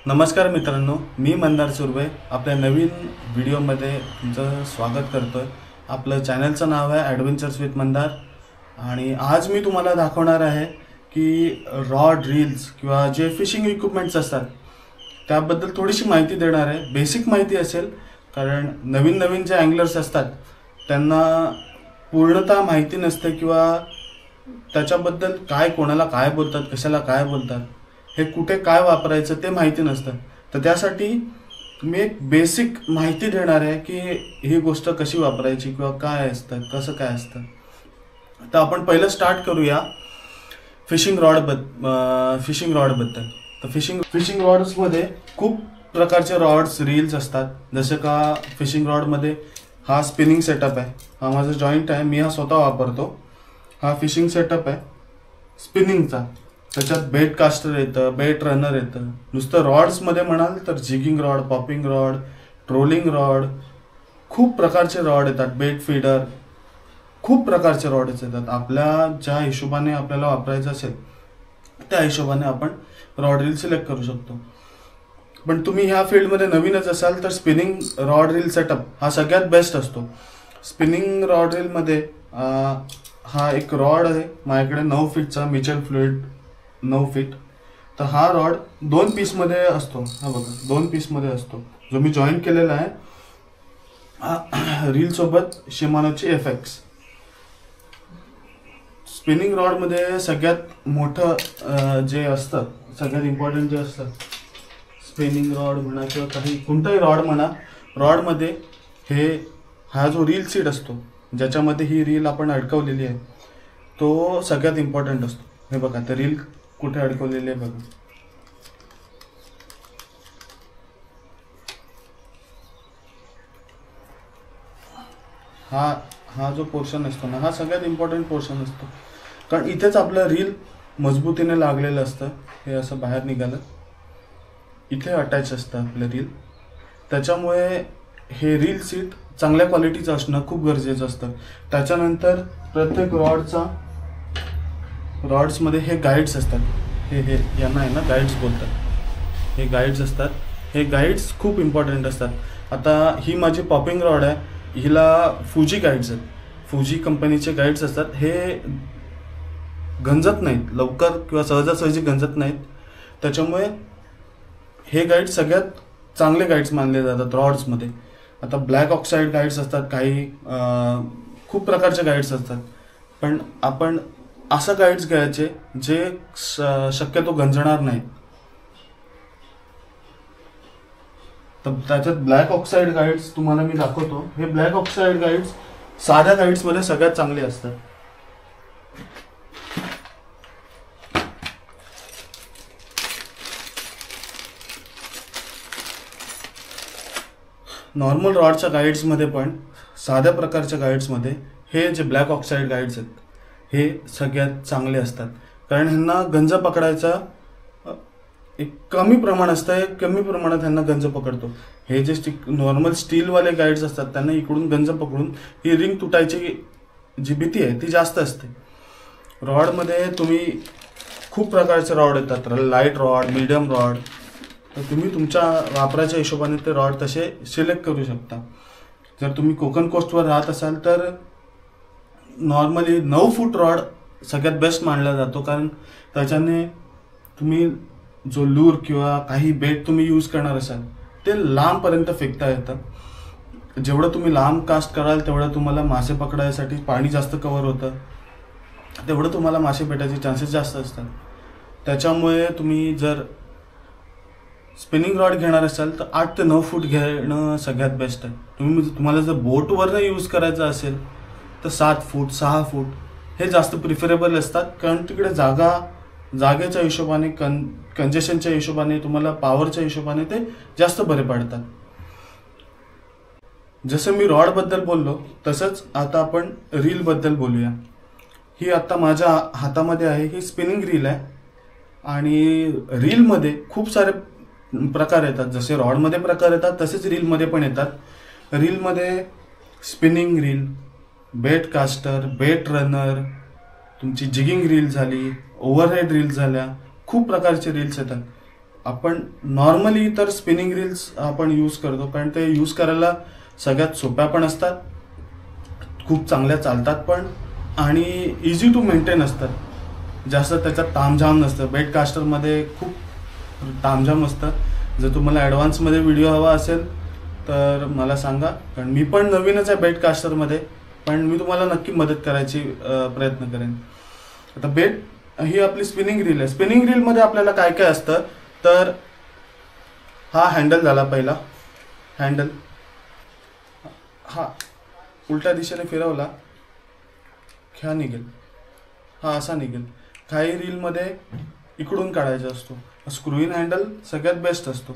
नमस्कार मित्रांनो, मी मंदार सुर्वे आपल्या नवीन व्हिडिओमध्ये तुमचं स्वागत करतोय। आपलं चॅनलचं नाव आहे ॲडव्हेंचर्स विथ मंदार आणि आज मी तुम्हाला दाखवणार आहे की रॉड रील्स किंवा जे फिशिंग इक्विपमेंट्स असतात त्याबद्दल थोडीशी माहिती देणार आहे। बेसिक माहिती असेल, कारण नवीन नवीन जे अँगलर्स असतात त्यांना पूर्णतः माहिती नसते किंवा त्याच्याबद्दल काय कोणाला काय बोलतात, कशाला काय बोलतात, हे कुठे काय वापरायचं ते माहिती नसतं। तर त्यासाठी मी एक बेसिक माहिती देणार आहे की ही गोष्ट कशी वापरायची किंवा काय असतं, कसं काय असतं। तर आपण पहिलं स्टार्ट करूया फिशिंग रॉडबद्दल। तर फिशिंग रॉड्समध्ये खूप प्रकारचे रॉड्स रील्स असतात। जसे का फिशिंग रॉडमध्ये हा स्पिनिंग सेटअप आहे, हा माझा जॉईंट आहे, मी हा स्वतः वापरतो। हा फिशिंग सेटअप आहे स्पिनिंगचा। त्याच्यात बेट कास्टर येतं, बेट रनर येतं। नुसतं रॉड्समध्ये म्हणाल तर jigging rod, popping rod, trolling rod, खूप प्रकारचे रॉड येतात, बेट फीडर, खूप प्रकारचे रॉड्स येतात। आपल्या ज्या हिशोबाने आपल्याला वापरायचं असेल त्या हिशोबाने आपण रॉड रील सिलेक्ट करू शकतो। पण तुम्ही ह्या फील्डमध्ये नवीनच असाल तर स्पिनिंग रॉड रील सेटअप हा सगळ्यात बेस्ट असतो। स्पिनिंग रॉड रीलमध्ये हा एक रॉड आहे माझ्याकडे 9 फीटचा मिचेल फ्लुइड 9 फीट। तर हा रॉड 2 पीसमध्ये असतो। हा बघा 2 पीसमध्ये असतो, जो मी जॉईन केलेला आहे रील सोबत शिमानोची FX। स्पिनिंग रॉडमध्ये सगळ्यात मोठं जे असतं, सगळ्यात इम्पॉर्टंट जे असतं, स्पिनिंग रॉड म्हणा किंवा काही कोणताही रॉड म्हणा, रॉडमध्ये हा जो रील सीट असतो ज्याच्यामध्ये ही रील आपण अडकवलेली आहे तो सगळ्यात इम्पॉर्टंट असतो। हे बघा तर रील कुठे अडकवलेली आहे बघा। हा जो पोर्शन असतो ना, हा सगळ्यात इम्पॉर्टंट पोर्शन असतो, कारण इथेच आपलं रील मजबूतीने लागलेलं असतं। हे असं बाहेर निघालं, इथे अटॅच असतं आपलं रील। त्याच्यामुळे हे रील सीट चांगल्या क्वालिटीचं असणं खूप गरजेचं असतं। त्याच्यानंतर प्रत्येक रॉड्समध्ये हे गाईड्स असतात, हे यांना आहे ना गाईड्स बोलतात। हे गाईड्स असतात, हे गाईड्स खूप इम्पॉर्टंट असतात। आता ही माझी पॉपिंग रॉड आहे, हिला फुजी गाईड्स आहेत, फुजी कंपनीचे गाईड्स असतात। हे गंजत नाहीत लवकर किंवा सहजासहजी गंजत नाहीत, त्याच्यामुळे हे गाईड्स सगळ्यात चांगले गाईड्स मानले जातात रॉड्समध्ये। आता ब्लॅक ऑक्साईड गाईड्स असतात, काही खूप प्रकारचे गाईड्स असतात, पण आपण असं गाईड्स घ्यायचे जे शक्यतो गंजणार नाही। तर त्याच्यात ब्लॅक ऑक्साईड गाईड्स तुम्हाला मी दाखवतो। हे ब्लॅक ऑक्साईड गाईड्स साध्या गाईड्समध्ये सगळ्यात चांगले असतात। नॉर्मल रॉडच्या गाईड्समध्ये पण साध्या प्रकारच्या गाईड्समध्ये हे जे ब्लॅक ऑक्साईड गाईड्स आहेत हे सगळ्यात चांगले असतात, कारण ह्यांना गंज पकडायचा एक कमी प्रमाण असतं, कमी प्रमाणात ह्यांना गंज पकडतो। हे जे नॉर्मल स्टीलवाले गाईड्स असतात त्यांना इकडून गंज पकडून ही रिंग तुटायची जी भीती आहे ती जास्त असते। रॉडमध्ये तुम्ही खूप प्रकारचे रॉड येतात, लाईट रॉड, मीडियम रॉड, तर तुम्ही तुमच्या वापराच्या हिशोबाने ते रॉड तसे सिलेक्ट करू शकता। जर तुम्ही कोकण कोस्टवर राहत असाल तर नॉर्मली 9 फूट रॉड सगळ्यात बेस्ट मानला जातो, कारण त्याच्याने तुम्ही जो लूर किंवा काही बेट तुम्ही यूज करणार असाल ते लांबपर्यंत फेकता येतं। जेवढं तुम्ही लांब कास्ट कराल तेवढं तुम्हाला मासे पकडायसाठी पाणी जास्त कव्हर होतं, तेवढं तुम्हाला मासे भेटायचे चान्सेस जास्त असतात। त्याच्यामुळे तुम्ही जर स्पिनिंग रॉड घेणार असाल तर 8 ते 9 फूट घेणं सगळ्यात बेस्ट आहे। तुम्हाला जर बोटवरनं यूज करायचं असेल तर 7 फूट 6 फूट हे जास्त प्रिफरेबल असतात, कारण तिकडे जागेच्या हिशोबाने, कंजेशनच्या हिशोबाने, तुम्हाला पॉवरच्या हिशोबाने ते जास्त बरे पडतात। जसं मी रॉडबद्दल बोललो तसंच आता आपण रीलबद्दल बोलूया। ही आता माझ्या हातामध्ये आहे, ही स्पिनिंग रील आहे आणि रीलमध्ये खूप सारे प्रकार येतात। जसे रॉडमध्ये प्रकार येतात तसेच रीलमध्ये पण येतात। रीलमध्ये spinning reel, bait caster, bait runner, तुमची जिगिंग रील झाली, ओव्हरहेड रील झाल्या, खूप प्रकारचे रील्स येतात। आपण नॉर्मली तर स्पिनिंग रील्स आपण यूज करतो, कारण ते यूज करायला सगळ्यात सोप्या पण असतात, खूप चांगल्या चालतात पण, आणि इझी टू मेंटेन असतात. जास्त त्याच्यात तामझाम नसतं. बेट कास्टरमध्ये खूप तामझाम असतं. जर तुम्हाला ॲडव्हान्समध्ये व्हिडिओ हवा असेल तर मला सांगा, कारण मी पण नवीनच आहे बेट कास्टरमध्ये, पण मी तुम्हाला नक्की मदत करायची प्रयत्न करेन. आता बेट ही आपली स्पिनिंग रील आहे. स्पिनिंग रीलमध्ये आपल्याला काय काय असतं, तर हा हँडल झाला पहिला. हँडल हा उलट्या दिशेने फिरवला ह्या निघेल, हा असा निघेल. काही रीलमध्ये इकडून काढायचा असतो. स्क्रू इन हँडल सगळ्यात बेस्ट असतो.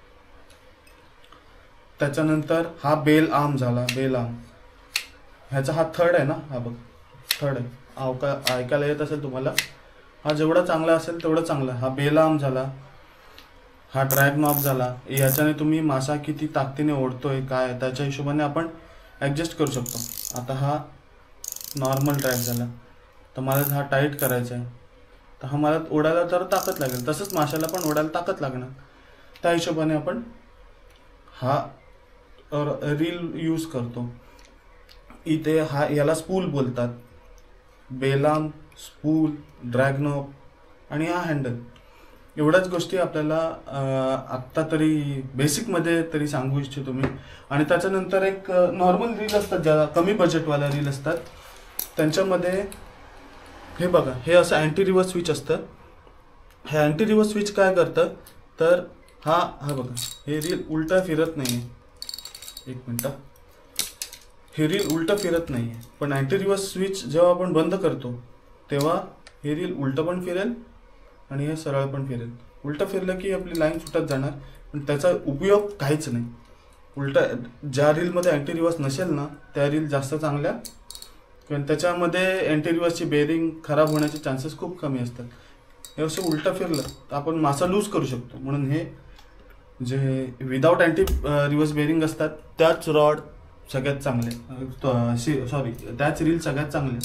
त्याच्यानंतर हा बेल आर्म झाला. बेल आर्म ह्याचा हा थर्ड आहे ना, हा बघ थर्ड आहे. ऐकायला येत असेल तुम्हाला. हा जेवढा चांगला असेल तेवढं चांगला. हा बेल आर्म झाला. हा ड्रॅग नॉब झाला. याच्याने तुम्ही मासा किती ताकदीने ओढतोय काय त्याच्या हिशोबाने आपण ॲडजस्ट करू शकतो. आता हा नॉर्मल ड्रॅग झाला. तर मला हा टाईट करायचा आहे, तर हा मला ओढायला तर ताकद लागेल, तसंच माशाला पण ओढायला ताकद लागणार. त्या हिशोबाने आपण हा रील यूज करतो. इथे हा याला स्पूल बोलतात. बेलाम, स्पूल, ड्रॅग नॉब आणि हा हँडल. एवढ्याच गोष्टी आपल्याला आत्ता तरी बेसिकमध्ये तरी सांगू इच्छितो मी. आणि त्याच्यानंतर एक नॉर्मल रील असतात, ज्याला कमी बजेटवाल्या रील असतात, त्यांच्यामध्ये हे बघा, हे असं अँटी रिव्हर्स स्विच असतं. हे अँटी रिव्हर्स स्विच काय करतं, तर हा बघा, हे रील उलटा फिरत नाही आहे. एक मिनटं, हे रील उलटं फिरत नाही आहे, पण अँटी रिव्हर्स स्विच जेव्हा आपण बंद करतो तेव्हा हे रील उलटं पण फिरेल आणि हे सरळ पण फिरेल. उलटं फिरलं की आपली लाईन सुटत जाणार, पण त्याचा उपयोग काहीच नाही. उलटा ज्या रीलमध्ये अँटी रिव्हर्स नसेल ना, त्या रील जास्त चांगल्या, कारण त्याच्यामध्ये अँटी रिव्हर्सची बेरिंग खराब होण्याचे चान्सेस खूप कमी असतात. हे असं उलटं फिरलं तर आपण मासा लूज करू शकतो. म्हणून हे जे विदाऊट अँटी रिव्हर्स बेरिंग असतात त्याच रॉड सगळ्यात चांगले, त्याच रील सगळ्यात चांगले.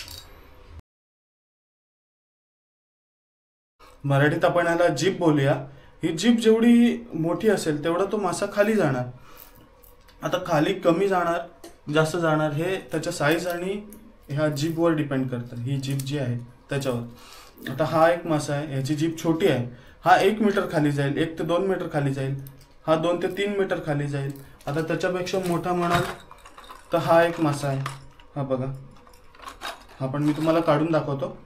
मराठीत आपण ह्याला जीप बोलूया. ही जीप जेवढी मोठी असेल तेवढा तो मासा खाली जाणार. आता खाली कमी जाणार जास्त जाणार हे त्याच्या साईज आणि ह्या जीपवर डिपेंड करतं. ही जीप जी आहे त्याच्यावर. आता हा एक मासा आहे, ह्याची जीप छोटी आहे, हा 1 मीटर खाली जाईल, 1 ते 2 मीटर खाली जाईल. हा 2 ते 3 मीटर खाली जाईल. आता त्याच्यापेक्षा मोठा म्हणाल तर हा एक मासा आहे, हा बघा, हा पण मी तुम्हाला काढून दाखवतो.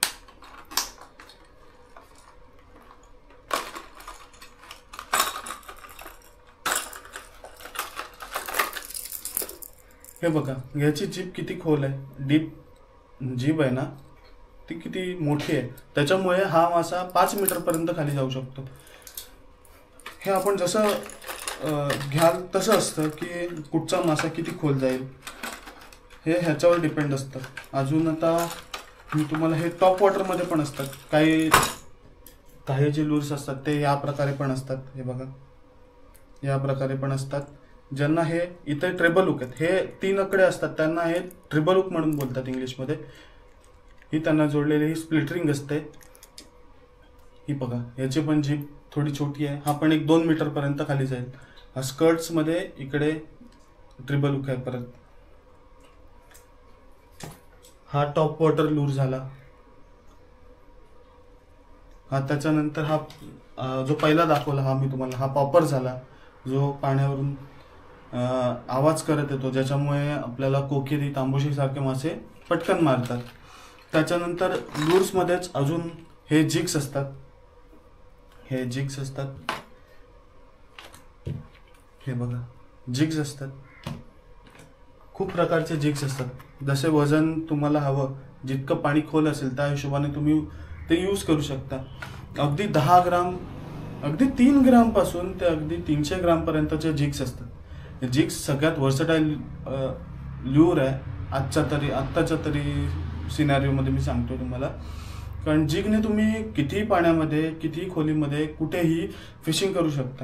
हे बघा, ह्याची जीभ किती खोल आहे, डीप जीभ आहे ना, ती किती मोठी आहे. त्याच्यामुळे हा मासा 5 मीटरपर्यंत खाली जाऊ शकतो. हे आपण जसं घ्याल तसं असतं की कुठचा मासा किती खोल जाईल हे ह्याच्यावर डिपेंड असतं. अजून आता मी तुम्हाला हे टॉप वॉटरमध्ये पण असतात. काही जे लूर्स असतात ते या प्रकारे पण असतात. हे बघा, या प्रकारे पण असतात. ज्यांना हे इथे ट्रेबल हुक आहेत, हे 3 आकडे असतात, त्यांना हे ट्रिबल हुक म्हणून बोलतात इंग्लिशमध्ये. ही त्यांना जोडलेली ही स्प्लिट रिंग असते. ही बघा, याची पण जीभ थोडी छोटी आहे. हा पण 1-2 मीटरपर्यंत खाली जाईल. हा स्कर्ट्समध्ये इकडे ट्रिबल हुक आहे. परत हा टॉप वॉटर लूर झाला. हा त्याच्यानंतर हा जो पहिला दाखवला हा मी तुम्हाला, हा पॉपर झाला, जो पाण्यावरून आवाज करत येतो, ज्याच्यामुळे आपल्याला कोकिरी, तांबोशी सारखे मासे पटकन मारतात. त्याच्यानंतर लूर्समध्येच अजून हे जिग्स असतात. हे जिग्स असतात, हे बघा, जिग्स असतात. खूप प्रकारचे जिग्स असतात. जसे वजन तुम्हाला हवं, जितकं पाणी खोल असेल त्या हिशोबाने तुम्ही ते यूज करू शकता. अगदी 10 ग्राम, अगदी 3 ग्रामपासून ते अगदी 300 ग्रामपर्यंतचे जिग्स असतात. हे जिग्स सगळ्यात वर्सटाईल ल्यूर आहे आत्ताच्या तरी सिनॅरिओमध्ये मी सांगतो तुम्हाला. कारण जिगने तुम्ही कितीही पाण्यामध्ये, कितीही खोलीमध्ये, कुठेही फिशिंग करू शकता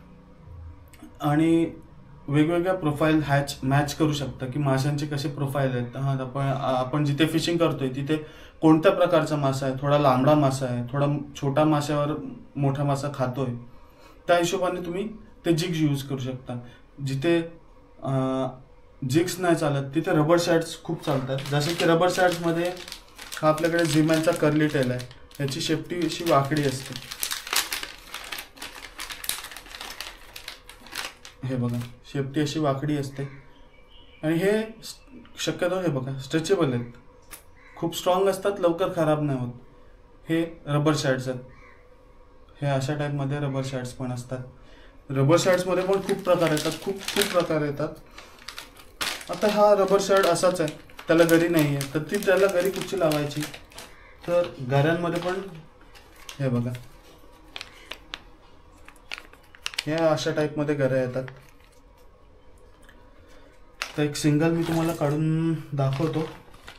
आणि वेगवेगळ्या प्रोफाईल मॅच करू शकता की माशांचे कसे प्रोफाईल आहेत. आपण जिथे फिशिंग करतोय तिथे कोणत्या प्रकारचा मासा आहे, थोडा लांबडा मासा आहे, थोडा छोटा माशावर मोठा मासा खातोय, त्या हिशोबाने तुम्ही ते जिग्स यूज करू शकता. जिथे जिग्स नाही चालत तिथे रबर शॅड्स खूप चालतात. जसे की रबर शॅड्समध्ये हा आपल्याकडे झीमॅनचा कर्ली टेल आहे. याची शेपटी अशी वाकडी असते. हे बघा, शेपटी अशी वाकडी असते आणि हे शक्यतो हे बघा स्ट्रेचेबल आहेत, खूप स्ट्रॉंग असतात, लवकर खराब नाही होत. हे रबर शॅड्स आहेत. हे अशा टाईपमध्ये रबर शॅड्स पण असतात. रबर शॅड्समध्ये पण खूप प्रकार येतात, खूप प्रकार येतात. आता हा रबर शॅड असाच आहे, त्याला गरी नाही आहे, तर ती त्याला गरी कुठची लावायची, तर गऱ्यांमध्ये पण हे बघा या अशा टाईपमध्ये गऱ्या येतात. तर एक सिंगल मी तुम्हाला काढून दाखवतो.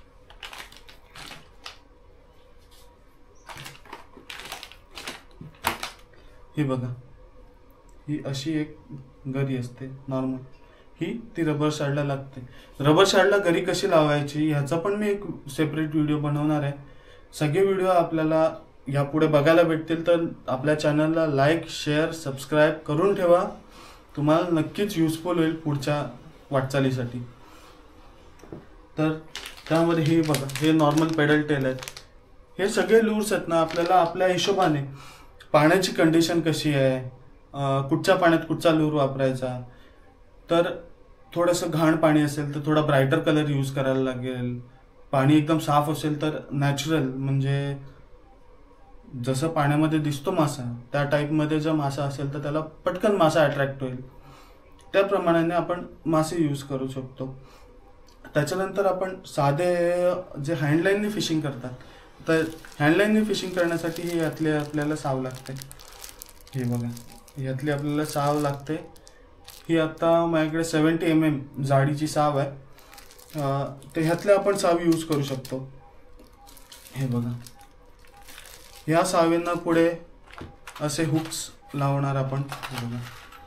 ही बघा, ही अशी एक गरी असते नॉर्मल, ही ती रबर शॅडला लागते. रबर शॅडला गरी कशी लावायची ह्याचा पण मी एक सेपरेट व्हिडिओ बनवणार आहे. सगळे व्हिडिओ आपल्याला यापुढे बघायला भेटतील, तर आपल्या चॅनलला लाईक, शेअर, सबस्क्राईब करून ठेवा. तुम्हाला नक्कीच युजफुल होईल पुढच्या वाटचालीसाठी. तर त्यामध्ये हे बघा, हे नॉर्मल पेडल टेल आहेत. हे सगळे लूर्स आहेत ना, आपल्याला आपल्या हिशोबाने पाण्याची कंडिशन कशी आहे, कुठच्या पाण्यात कुठचा लूर वापरायचा, तर थोडंसं घाण पाणी असेल तर थोडा ब्राईटर कलर यूज करायला लागेल. पाणी एकदम साफ असेल तर नॅचरल, म्हणजे जसं पाण्यामध्ये दिसतो मासा त्या टाईपमध्ये जर मासा असेल तर त्याला पटकन मासा अट्रॅक्ट होईल, त्याप्रमाणे आपण मासे यूज करू शकतो. त्याच्यानंतर आपण साधे जे हँडलाईनने फिशिंग करतात, तर हँडलाईनने फिशिंग करण्यासाठी ही यातली आपल्याला साव लागते. हे बघा, यातली आपल्याला साव लागते. ही आता माझ्याकडे 70 mm जाडीची साव आहे. तर ह्यातले आपण साव यूज करू शकतो. हे बघा, ह्या सावींना पुढे असे हुक्स लावणार आपण. हे बघा,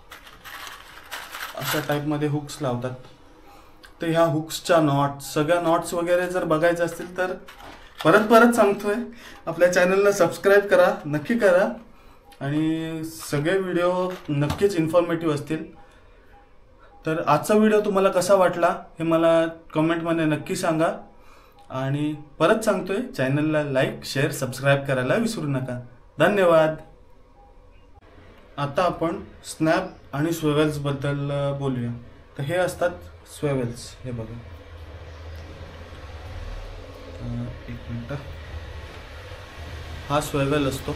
अशा टाईपमध्ये हुक्स लावतात. तर ह्या हुक्सच्या नॉट्स, सगळ्या नॉट्स वगैरे जर बघायचे असतील तर परत सांगतोय, आपल्या चॅनलला सबस्क्राईब करा, नक्की करा. आणि सगळे व्हिडिओ नक्कीच इन्फॉर्मेटिव्ह असतील. तर आजचा व्हिडिओ तुम्हाला कसा वाटला हे मला कमेंटमध्ये नक्की सांगा. आणि परत सांगतोय, चॅनलला लाईक, शेअर, सबस्क्राईब करायला विसरू नका. धन्यवाद. आता आपण स्नॅप आणि स्वेव्हल्स बद्दल बोलूया. तर हे असतात स्वेव्हल्स. हे बघा, एक मिनिट, हा स्वेव्हल असतो.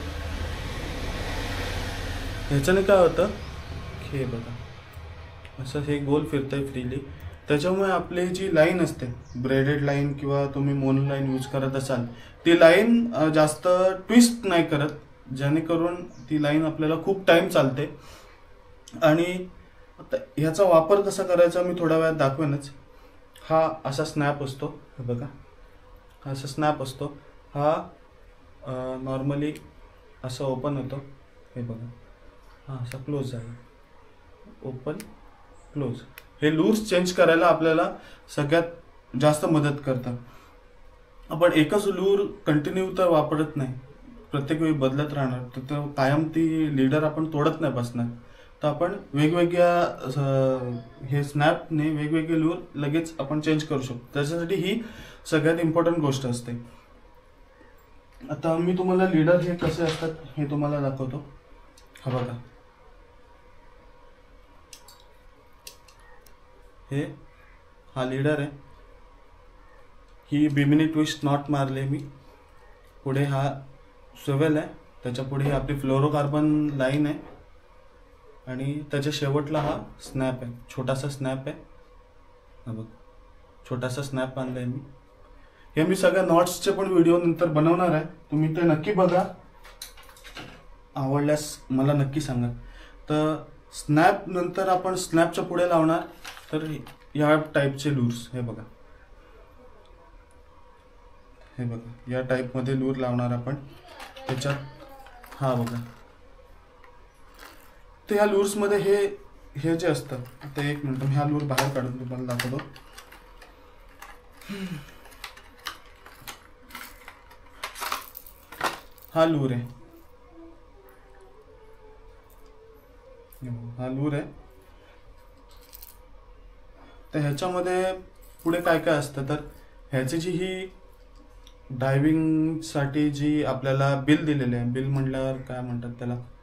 ह्याच्याने काय होतं की हे बघा असं हे गोल फिरतंय फ्रीली. त्याच्यामुळे आपली जी लाईन असते, ब्रेडेड लाईन किंवा तुम्ही मोनो लाईन यूज करत असाल, ती लाईन जास्त ट्विस्ट नाही करत, जेणेकरून ती लाईन आपल्याला खूप टाईम चालते. आणि आता ह्याचा वापर कसा करायचा मी थोड्या वेळात दाखवेनच. हा असा स्नॅप असतो. हे बघा, हा असा स्नॅप असतो. हा नॉर्मली असं ओपन होतो. हे बघा, हा असा क्लोज झाला, ओपन क्लोज. हे लूर्स चेंज करायला आपल्याला सगळ्यात जास्त मदत करतं. आपण एकच लूर कंटिन्यू तर वापरत नाही, प्रत्येक वेळी बदलत राहणार, तर कायम ती लीडर आपण तोडत नाही बसणार. तर आपण वेगवेगळ्या हे स्नॅपने वेगवेगळे लूर लगेच आपण चेंज करू शकतो. त्याच्यासाठी ही सगळ्यात इम्पॉर्टंट गोष्ट असते. आता मी तुम्हाला लीडर हे कसे असतात हे तुम्हाला दाखवतो. हा बघा, हा लीडर आहे. ही बिमिनी ट्विस्ट नॉट मारले मी. पुढे हा स्वेव्हल आहे, त्याच्या पुढे आपली फ्लोरोकार्बन लाईन आहे आणि त्याच्या शेवटला हा स्नॅप आहे, छोटासा स्नॅप आहे. हा बघ, छोटासा स्नॅप आणलाय मी. हे मी सगळ्या नॉट्सचे पण व्हिडिओ नंतर बनवणार आहे, तुम्ही ते नक्की बघा. आवडल्यास मला नक्की सांगा. तर स्नॅप नंतर आपण स्नॅपच्या पुढे लावणार तर या टाईपचे लूर्स. हे बघा, हे बघा, या टाईपमध्ये लूर लावणार आपण त्याच्यात. हा बघा, तर ह्या लूर्समध्ये हे जे असतं, आता एक मिनिट मी हा लूर बाहेर काढून तुम्हाला दाखवतो. हा लूर आहे. हा लूर आहे. तर ह्याच्यामध्ये पुढे काय काय असतं, तर ह्याची जी ही डायव्हिंगसाठी जी आपल्याला बिल दिलेली आहे, बिल म्हटल्यावर काय म्हणतात त्याला,